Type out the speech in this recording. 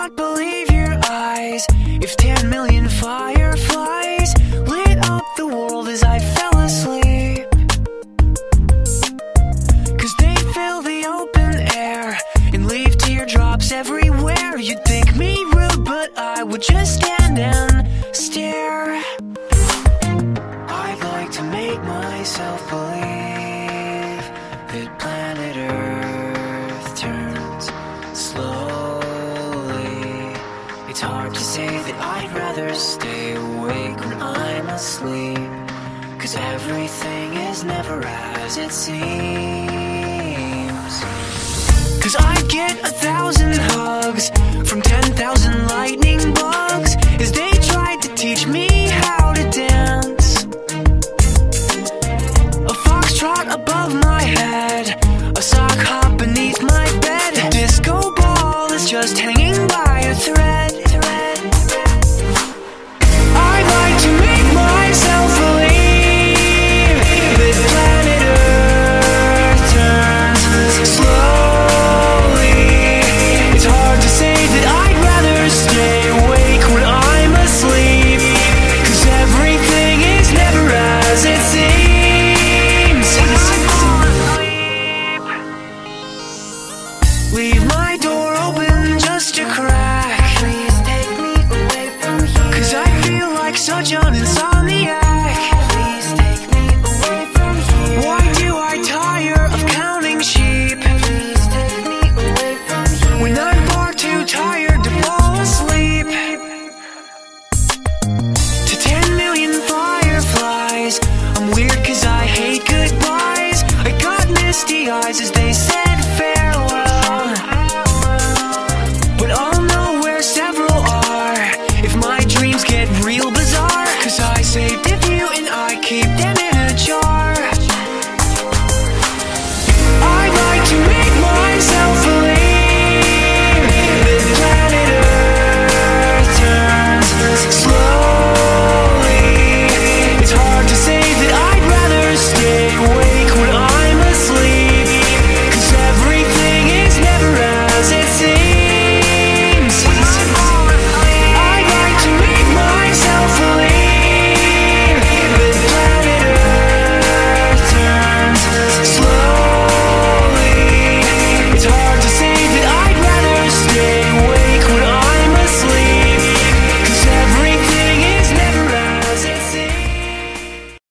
not believe your eyes. If 10 million fireflies lit up the world as I fell asleep, 'cause they fill the open air and leave teardrops everywhere. You'd think me rude, but I would just stand and stare. I'd like to make myself believe that planet Earth turns slowly. It's hard to say that I'd rather stay awake when I'm asleep, 'cause everything is never as it seems. 'Cause I get 1,000 hugs from 10,000 lightning bugs as they tried to teach me how to dance. A foxtrot above my head, a sock hop beneath my bed. A disco ball is just hanging by a thread. I'd like to make myself believe that planet Earth turns slowly. It's hard to say that I'd rather stay awake when I'm asleep, 'cause everything is never as it seems. Leave my door open just a crack. Please take me away from here, 'cause I feel like such an insomniac. Please take me away from here. Why do I tire of counting sheep? Please take me away from here, when I'm far too tired to fall asleep. To 10 million fireflies, I'm weird 'cause I hate goodbyes. I got misty eyes as they say